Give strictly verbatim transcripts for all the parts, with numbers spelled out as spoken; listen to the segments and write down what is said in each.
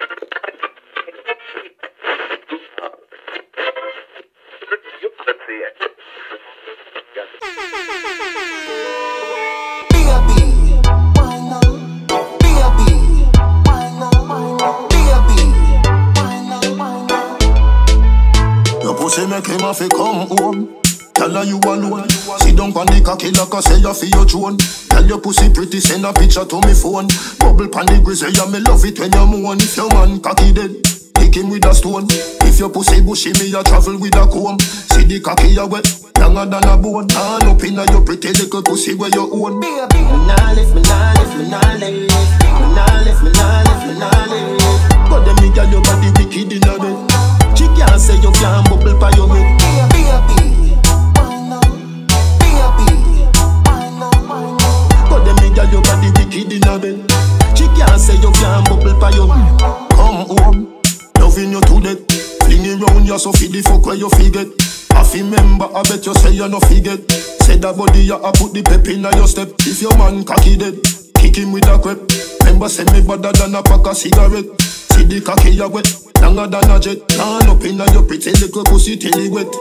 Pussy make him have to come home. Tell her you alone. Sit down on the cocky like I say you for your throne. Tell your pussy pretty, send a picture to me phone. Bubble pan the grizzly, yeah, me love it when you moan. If your man cocky dead, kick him with a stone. If your pussy bushy, me a travel with a comb. See the cocky you wet, younger than a bone. Turn up in your pretty little pussy where you own. Me nah lift, me nah lift, me nah lift. Me nah lift, me nah lift, me nah lift. But them me girl your body wicked in a bed. She can't say you can't bubble by your head. Be happy, why not? Be happy, why not? Why not? But them me girl your body wicked in a bed. She can't say you can't bubble by your head. Come home, loving you to death. Flinging round you so feed the fuck where you forget. I remember, I bet you say you no forget. Say that body you a put the pep in your step. If your man cocky dead, kick him with a crepe. Remember say me better than a pack of cigarette. See the cocky you wet, longer than a jet. Turn up in your pretty little pussy till it wet.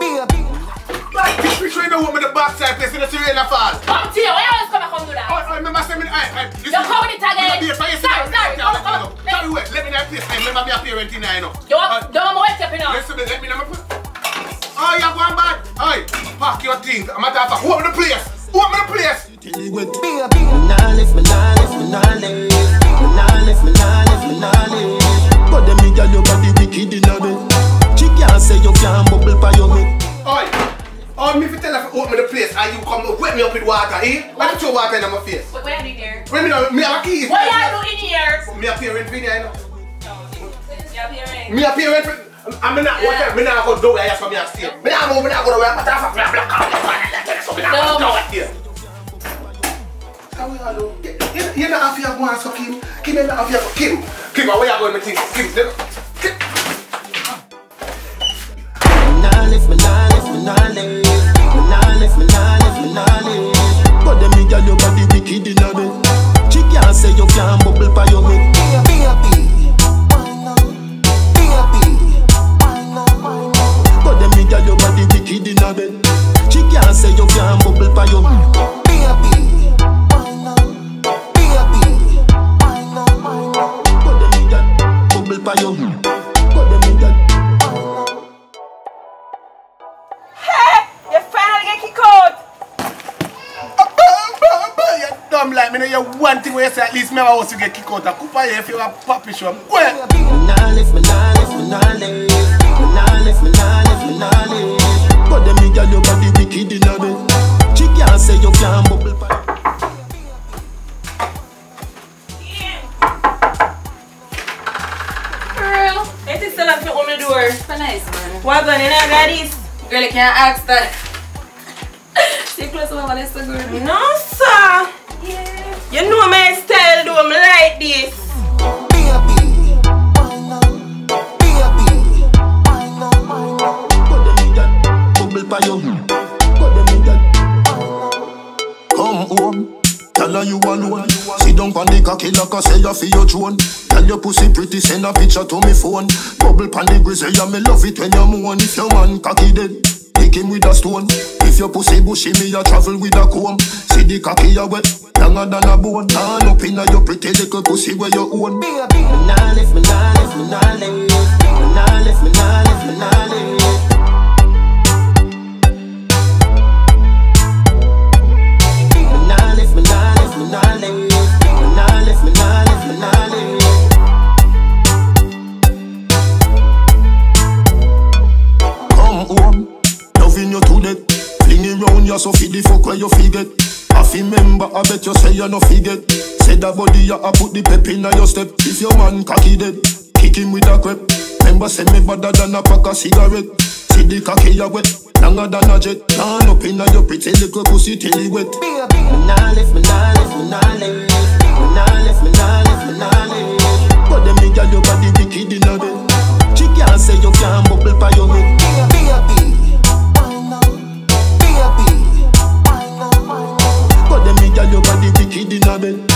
Like, this you know what me the backside place in the rain a fall. Come to you, why always come and come do that? Oh, I remember saying, I, I, You're coming it again. Sorry, Sorry, sorry, come, come. Sorry, wait, let me know place. I remember me a parent in I know. You want, don't want to wait up, Listen, let me know my place. Oh, you're going bad. Oi, pack your thing. I'm at the open the place. Open the place. Till it wet. Be happy. Me nah lift, me nah lift, me nah lift. Me nah lift, me nah lift, me nah lift. But them me girl your body wicked in a bed. She can't say you can't bubble by your head. Oi, oh, me if you tell her to open the place and you come wet me up with water, eh? Let me throw water in my face. What are you doing here? Wait a minute, me have a key. What are you doing here? Me a parent for you, I know. You're appearing. Me a parent for I'm not what I'm not going to do here for me to stay. Me not move, me not going to wear my stuff. Me not black out. So me not going to do it here. How we all do? You not have your go and suck him. Kim, you not have your go. Kim, Kim, where you going, me think? Kim, Kim. Me nah lift, me nah lift, me nah lift. Me nah lift, me nah lift, me nah lift. But them me girl your body wicked in a bed. She can't say you can't bubble by your head. Be happy, why not? Be happy. But them me girl your body wicked in a bed. She can't say you can't bubble by your head. Be happy, why not? Be happy, why not? Why not? But them me girl bubble by your head. But them me girl. Hey, you finally get kicked out. You dumb like me, know you one thing where you say at least me have a house to get kicked out. A couple here if you have a puppy show. Go ahead. Me nah lift, me nah lift, me nah lift. Me nah lift, me nah lift, me nah lift. But them me girl your body wicked in a bed. She can't say you can't bubble by. Girl, it is still at your own door. So nice, man. What's on, you know, got this? Girl, you can't ask that. See close to my so good. No, sir. Yeah. You know my style, do me like this. Be happy, why not? Be happy, why not? Why not? But them me girl bubble by your head. But them me girl come home. Tell her you alone. Sit down on the cocky like I say you for your throne. Tell your pussy pretty, send a picture to me phone. Bubble pan the grizzly, yeah, me love it when you moan. If your man cocky dead, kick him with a stone. If your pussy bushy, me a travel with a comb. See the cocky you wet, longer than a bone. Turn up in your pretty little pussy where you own. Be happy. Me nah lift, me nah lift, me nah lift. Me nah lift, me nah lift, me nah lift. Me nah lift, me nah lift, me nah lift. Me nah lift, me nah lift, me nah lift. Come home, loving you to death. Flinging round you so feed the fuck where you forget. I remember, I bet you say you no forget. Say that body you a put the pep in your step. If your man cocky dead, kick him with a crepe. Remember say me better than a pack of cigarette. See the cocky you wet, longer than a jet. Turn up in your pretty little pussy till it wet. Be happy. Me nah lift, me nah lift, me nah lift. Me nah lift, me nah lift, me nah lift. But them me girl your body wicked in a bed. She can't say you can't bubble by your head. Be happy, why not? Be happy, why not? Why not? But them me girl your body wicked in a bed.